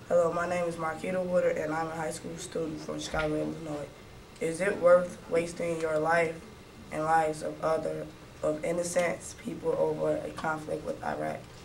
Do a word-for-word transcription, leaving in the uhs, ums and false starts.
Hello, my name is Marquita Woodard, and I'm a high school student from Chicago, Illinois. Is it worth wasting your life and lives of other, of innocent people over a conflict with Iraq?